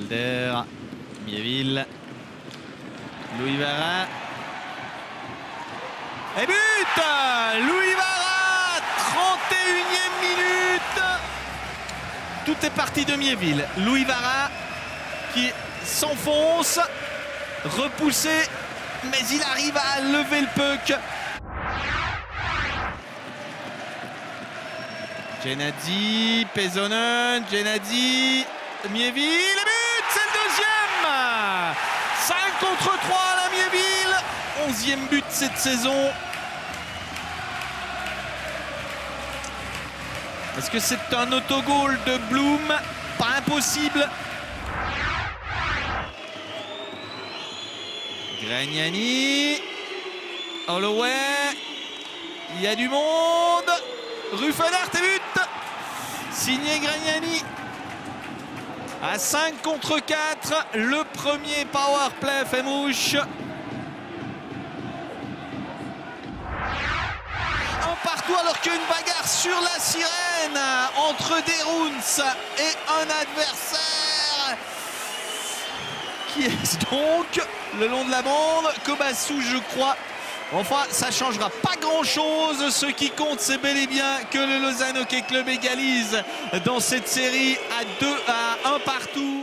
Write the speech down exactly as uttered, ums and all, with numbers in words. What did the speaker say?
Alder, Miéville, Louis Varin. Et but! Louis Varin, trente et unième minute. Tout est parti de Miéville. Louis Varin qui s'enfonce, repoussé, mais il arrive à lever le puck. Gennady, Pesonen, Gennady, Miéville, et but! C'est le deuxième! cinq contre trois à la Miéville, onzième but cette saison. Est-ce que c'est un autogol de Blum? Pas impossible. Gragnani, Holloway, il y a du monde. Ruffenart et but! Signé Gragnani. À cinq contre quatre, le premier power play fait mouche. Un partout alors qu'il y a une bagarre sur la sirène entre Derouns et un adversaire. Qui est donc le long de la bande? Kobassou, je crois. Enfin, ça ne changera pas grand-chose. Ce qui compte, c'est bel et bien que le Lausanne Hockey Club égalise dans cette série à deux à un partout.